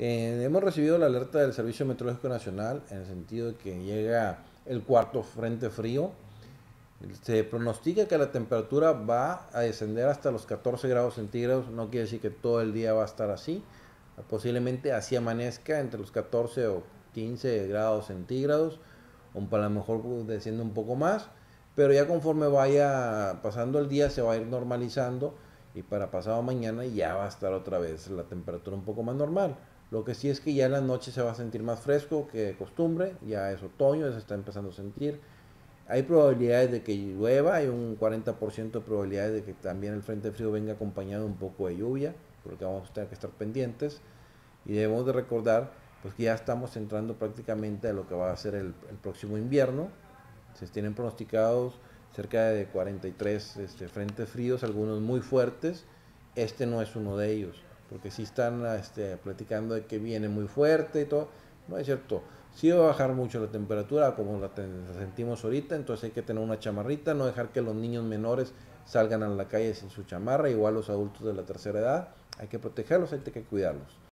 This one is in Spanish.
Hemos recibido la alerta del Servicio Meteorológico Nacional en el sentido de que llega el cuarto frente frío. Se pronostica que la temperatura va a descender hasta los 14 grados centígrados. No quiere decir que todo el día va a estar así. Posiblemente así amanezca entre los 14 o 15 grados centígrados, o para lo mejor desciende un poco más, pero ya conforme vaya pasando el día se va a ir normalizando y para pasado mañana ya va a estar otra vez la temperatura un poco más normal. Lo que sí es que ya en la noche se va a sentir más fresco que de costumbre, ya es otoño, ya se está empezando a sentir. Hay probabilidades de que llueva, hay un 40% de probabilidades de que también el frente frío venga acompañado un poco de lluvia, porque vamos a tener que estar pendientes. Y debemos de recordar pues que ya estamos entrando prácticamente a lo que va a ser el próximo invierno. Se tienen pronosticados cerca de 43 frentes fríos, algunos muy fuertes. Este no es uno de ellos, porque si están platicando de que viene muy fuerte y todo. No es cierto. Sí va a bajar mucho la temperatura como la sentimos ahorita, entonces hay que tener una chamarrita, no dejar que los niños menores salgan a la calle sin su chamarra, igual los adultos de la tercera edad. Hay que protegerlos, hay que cuidarlos.